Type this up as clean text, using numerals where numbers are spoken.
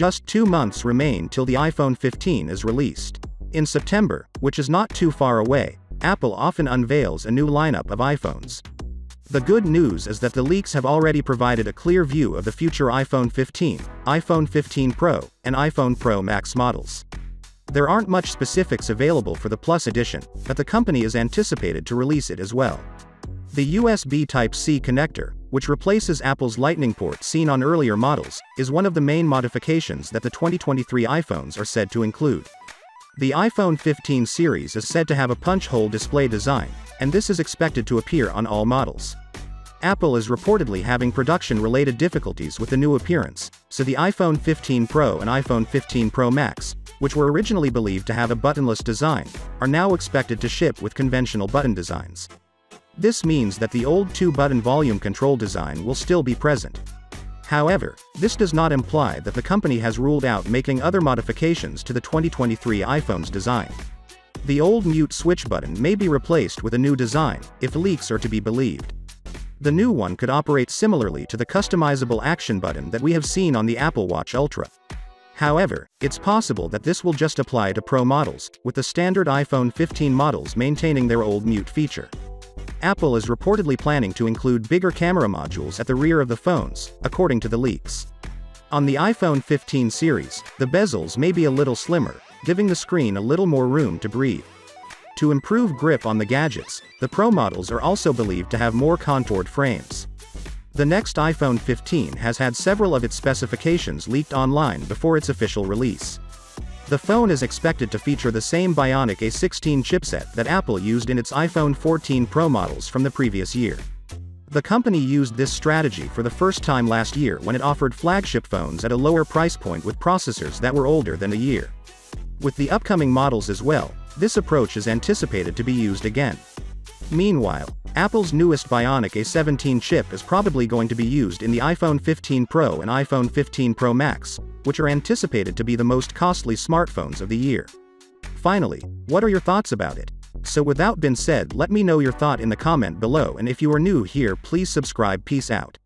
Just 2 months remain till the iPhone 15 is released. In September, which is not too far away, Apple often unveils a new lineup of iPhones. The good news is that the leaks have already provided a clear view of the future iPhone 15, iPhone 15 Pro, and iPhone Pro Max models. There aren't much specifics available for the Plus edition, but the company is anticipated to release it as well. The USB Type-C connector, which replaces Apple's Lightning port seen on earlier models, is one of the main modifications that the 2023 iPhones are said to include. The iPhone 15 series is said to have a punch-hole display design, and this is expected to appear on all models. Apple is reportedly having production-related difficulties with the new appearance, so the iPhone 15 Pro and iPhone 15 Pro Max, which were originally believed to have a buttonless design, are now expected to ship with conventional button designs. This means that the old 2-button volume control design will still be present. However, this does not imply that the company has ruled out making other modifications to the 2023 iPhone's design. The old mute switch button may be replaced with a new design, if leaks are to be believed. The new one could operate similarly to the customizable action button that we have seen on the Apple Watch Ultra. However, it's possible that this will just apply to Pro models, with the standard iPhone 15 models maintaining their old mute feature. Apple is reportedly planning to include bigger camera modules at the rear of the phones, according to the leaks. On the iPhone 15 series, the bezels may be a little slimmer, giving the screen a little more room to breathe. To improve grip on the gadgets, the Pro models are also believed to have more contoured frames. The next iPhone 15 has had several of its specifications leaked online before its official release. The phone is expected to feature the same Bionic A16 chipset that Apple used in its iPhone 14 Pro models from the previous year. The company used this strategy for the first time last year when it offered flagship phones at a lower price point with processors that were older than a year. With the upcoming models as well, this approach is anticipated to be used again. Meanwhile, Apple's newest Bionic A17 chip is probably going to be used in the iPhone 15 Pro and iPhone 15 Pro Max, which are anticipated to be the most costly smartphones of the year. Finally, what are your thoughts about it? So with that being said, let me know your thought in the comment below, and if you are new here, please subscribe. Peace out.